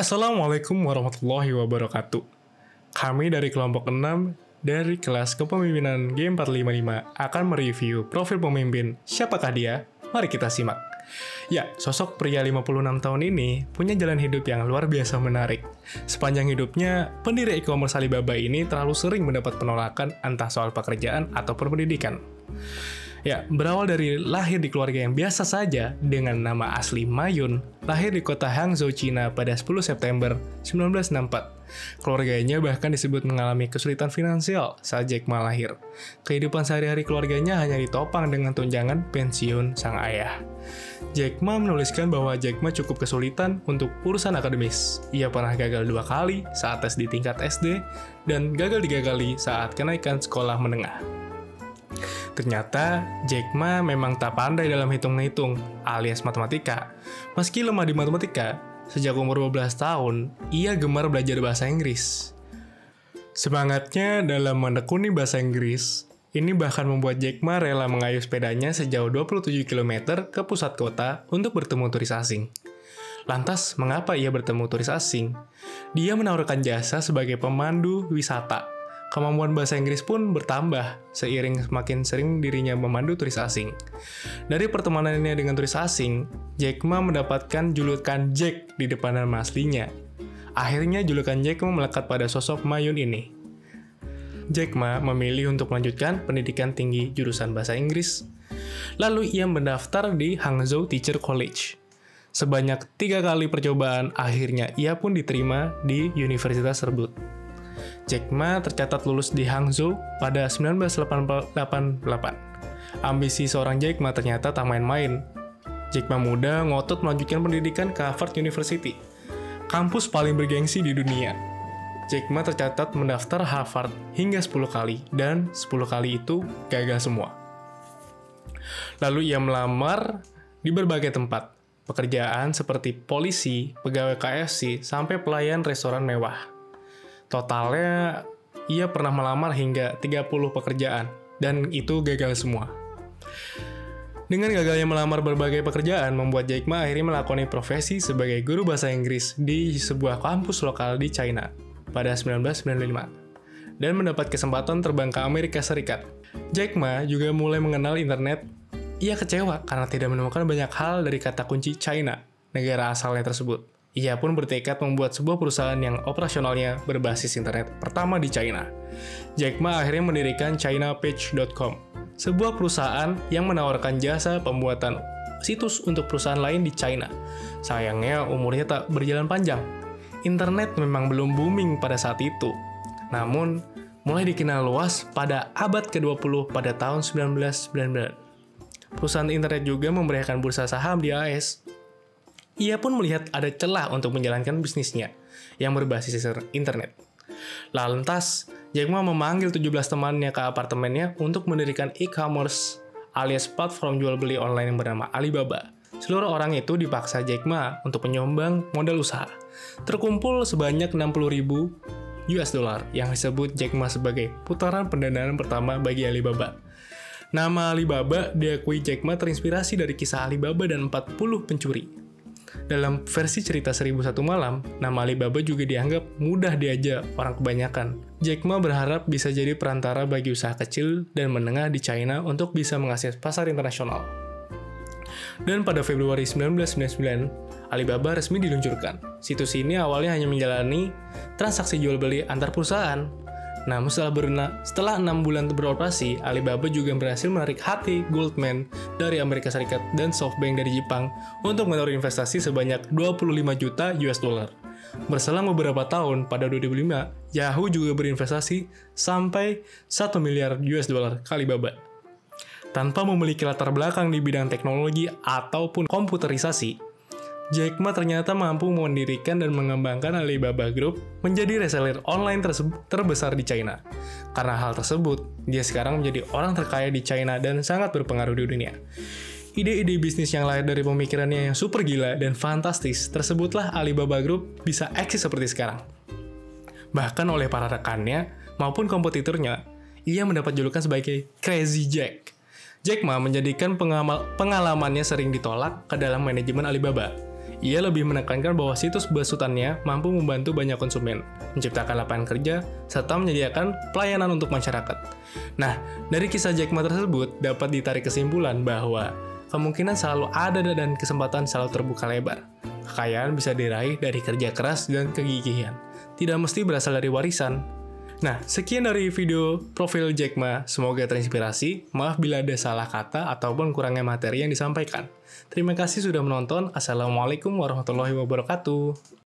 Assalamualaikum warahmatullahi wabarakatuh. Kami dari kelompok 6 dari kelas kepemimpinan G455 akan mereview profil pemimpin. Siapakah dia? Mari kita simak. Ya, sosok pria 56 tahun ini punya jalan hidup yang luar biasa menarik. Sepanjang hidupnya, pendiri e-commerce Alibaba ini terlalu sering mendapat penolakan entah soal pekerjaan ataupun pendidikan. Ya, berawal dari lahir di keluarga yang biasa saja dengan nama asli Mayun, lahir di kota Hangzhou, Cina pada 10 September 1964. Keluarganya bahkan disebut mengalami kesulitan finansial saat Jack Ma lahir. Kehidupan sehari-hari keluarganya hanya ditopang dengan tunjangan pensiun sang ayah. Jack Ma menuliskan bahwa Jack Ma cukup kesulitan untuk urusan akademis. Ia pernah gagal 2 kali saat tes di tingkat SD dan gagal 3 kali saat kenaikan sekolah menengah. Ternyata, Jack Ma memang tak pandai dalam hitung-hitung alias matematika. Meski lemah di matematika, sejak umur 12 tahun, ia gemar belajar bahasa Inggris. Semangatnya dalam menekuni bahasa Inggris, ini bahkan membuat Jack Ma rela mengayuh sepedanya sejauh 27 km ke pusat kota untuk bertemu turis asing. Lantas, mengapa ia bertemu turis asing? Dia menawarkan jasa sebagai pemandu wisata. Kemampuan bahasa Inggris pun bertambah seiring semakin sering dirinya memandu turis asing. Dari pertemanannya dengan turis asing, Jack Ma mendapatkan julukan Jack di depan nama aslinya. Akhirnya julukan Jack Ma melekat pada sosok Mayun ini. Jack Ma memilih untuk melanjutkan pendidikan tinggi jurusan bahasa Inggris. Lalu ia mendaftar di Hangzhou Teacher College. Sebanyak 3 kali percobaan, akhirnya ia pun diterima di universitas tersebut. Jack Ma tercatat lulus di Hangzhou pada 1988. Ambisi seorang Jack Ma ternyata tak main-main. Jack Ma muda ngotot melanjutkan pendidikan ke Harvard University, kampus paling bergengsi di dunia. Jack Ma tercatat mendaftar Harvard hingga 10 kali, dan 10 kali itu gagal semua. Lalu ia melamar di berbagai tempat, pekerjaan seperti polisi, pegawai KFC, sampai pelayan restoran mewah. Totalnya, ia pernah melamar hingga 30 pekerjaan, dan itu gagal semua. Dengan gagalnya melamar berbagai pekerjaan, membuat Jack Ma akhirnya melakoni profesi sebagai guru bahasa Inggris di sebuah kampus lokal di China pada 1995, dan mendapat kesempatan terbang ke Amerika Serikat. Jack Ma juga mulai mengenal internet. Ia kecewa karena tidak menemukan banyak hal dari kata kunci China, negara asalnya tersebut. Ia pun bertekad membuat sebuah perusahaan yang operasionalnya berbasis internet pertama di China. Jack Ma akhirnya mendirikan ChinaPage.com, sebuah perusahaan yang menawarkan jasa pembuatan situs untuk perusahaan lain di China. Sayangnya umurnya tak berjalan panjang. Internet memang belum booming pada saat itu. Namun, mulai dikenal luas pada abad ke-20 pada tahun 1999. Perusahaan internet juga memberikan bursa saham di AS. Ia pun melihat ada celah untuk menjalankan bisnisnya yang berbasis internet. Lantas, Jack Ma memanggil 17 temannya ke apartemennya untuk mendirikan e-commerce alias platform jual beli online yang bernama Alibaba. Seluruh orang itu dipaksa Jack Ma untuk menyumbang modal usaha. Terkumpul sebanyak 60.000 US dollar yang disebut Jack Ma sebagai putaran pendanaan pertama bagi Alibaba. Nama Alibaba diakui Jack Ma terinspirasi dari kisah Alibaba dan 40 pencuri. Dalam versi cerita 1001 Malam, nama Alibaba juga dianggap mudah diajak orang kebanyakan. Jack Ma berharap bisa jadi perantara bagi usaha kecil dan menengah di China untuk bisa mengakses pasar internasional. Dan pada Februari 1999, Alibaba resmi diluncurkan. Situs ini awalnya hanya menjalani transaksi jual beli antar perusahaan. Namun setelah 6 bulan beroperasi, Alibaba juga berhasil menarik hati Goldman dari Amerika Serikat dan SoftBank dari Jepang untuk menaruh investasi sebanyak 25 juta US dollar. Berselang beberapa tahun, pada 2005, Yahoo juga berinvestasi sampai 1 miliar US dollar ke Alibaba. Tanpa memiliki latar belakang di bidang teknologi ataupun komputerisasi, Jack Ma ternyata mampu mendirikan dan mengembangkan Alibaba Group menjadi reseller online terbesar di China. Karena hal tersebut, dia sekarang menjadi orang terkaya di China dan sangat berpengaruh di dunia. Ide-ide bisnis yang lahir dari pemikirannya yang super gila dan fantastis tersebutlah Alibaba Group bisa eksis seperti sekarang. Bahkan oleh para rekannya maupun kompetitornya, ia mendapat julukan sebagai Crazy Jack. Jack Ma menjadikan pengalamannya sering ditolak ke dalam manajemen Alibaba. Ia lebih menekankan bahwa situs besutannya mampu membantu banyak konsumen, menciptakan lapangan kerja, serta menyediakan pelayanan untuk masyarakat. Nah, dari kisah Jack Ma tersebut dapat ditarik kesimpulan bahwa kemungkinan selalu ada dan kesempatan selalu terbuka lebar. Kekayaan bisa diraih dari kerja keras dan kegigihan, tidak mesti berasal dari warisan. Nah, sekian dari video profil Jack Ma. Semoga terinspirasi. Maaf bila ada salah kata ataupun kurangnya materi yang disampaikan. Terima kasih sudah menonton. Assalamualaikum warahmatullahi wabarakatuh.